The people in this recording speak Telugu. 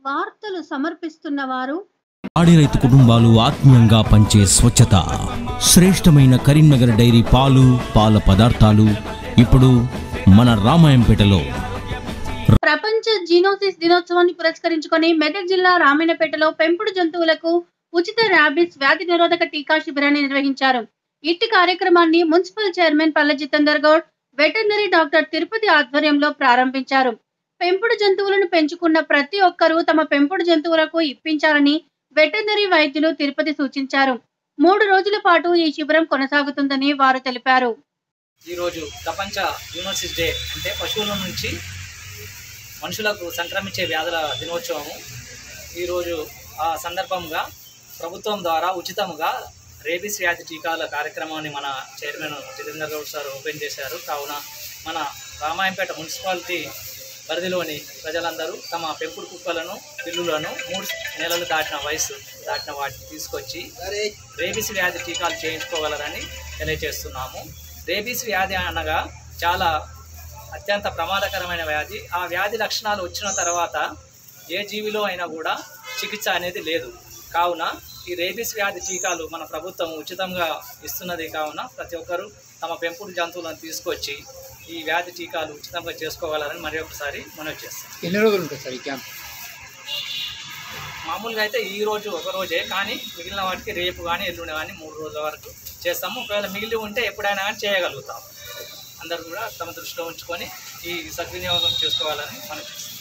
వార్తలు సమర్పిస్తున్న వారు పాడి రైతు కుటుంబాలు ఆత్మీయంగా పంచే స్వచ్ఛత శ్రేష్టమైన కరీంనగర్ డైరీ పాలు పాల పదార్థాలు ఇప్పుడు మన రామాయంపేటలో. ప్రపంచ జీనోసిస్ దినోత్సవాన్ని పురస్కరించుకొని మెదక్ జిల్లా రామాయణపేటలో పెంపుడు జంతువులకు ఉచిత ర్యాబిస్ వ్యాధి నిరోధక టీకా శిబిరాన్ని నిర్వహించారు. ఇట్టి కార్యక్రమాన్ని municipal chairman Palle Jitender Goud, veterinary doctor Tirupati ఆధ్వర్యంలో ప్రారంభించారు. పెంపుడు జంతువులను పెంచుకున్న ప్రతి ఒక్కరూ తమ పెంపుడు జంతువులకు ఇప్పించాలని వెటర్నరీ వైద్యులు తిరుపతి సూచించారు. 3 రోజుల పాటు ఈ శిబిరం కొనసాగుతుందని వారు తెలిపారు. ఈ రోజు ప్రపంచ యూనోసిస్ డే అంటే పశువుల నుంచి మనుషులకు సంక్రమించే వ్యాధుల దినోత్సవము. ఈరోజు ఆ సందర్భంగా ప్రభుత్వం ద్వారా ఉచితంగా రేబీస్ వ్యాధి టీకాల కార్యక్రమాన్ని మన chairman Jitender Goud sir open చేశారు. కావున మన రామాయంపేట మున్సిపాలిటీ పరిధిలోని ప్రజలందరూ తమ పెంపుడు కుక్కలను, పిల్లులను 3 నెలలు వయసు దాటిన వాటిని తీసుకొచ్చి రేబీస్ వ్యాధి టీకాలు చేయించుకోగలరని తెలియజేస్తున్నాము. రేబీస్ వ్యాధి అనగా చాలా అత్యంత ప్రమాదకరమైన వ్యాధి. ఆ వ్యాధి లక్షణాలు వచ్చిన తర్వాత ఏ జీవిలో అయినా కూడా చికిత్స అనేది లేదు. కావున ఈ రేబీస్ వ్యాధి టీకాలు మన ప్రభుత్వం ఉచితంగా ఇస్తున్నది. కావున ప్రతి ఒక్కరూ తమ పెంపుడు జంతువులను తీసుకొచ్చి ఈ వ్యాధి టీకాలు ఉచితంగా చేసుకోగలరని మరి ఒకసారి మనవి చేస్తాం. ఎన్ని రోజులు ఉంటుంది సార్ ఈ క్యాంప్? మామూలుగా అయితే ఈ రోజు ఒక రోజే, కానీ మిగిలిన వాటికి రేపు కానీ ఎల్లుండి కానీ 3 రోజుల వరకు చేస్తాము. ఒకవేళ మిగిలి ఉంటే ఎప్పుడైనా కానీ చేయగలుగుతాం. అందరూ కూడా తమ దృష్టిలో ఉంచుకొని ఈ సద్వినియోగం చేసుకోవాలని మనం చేస్తాం.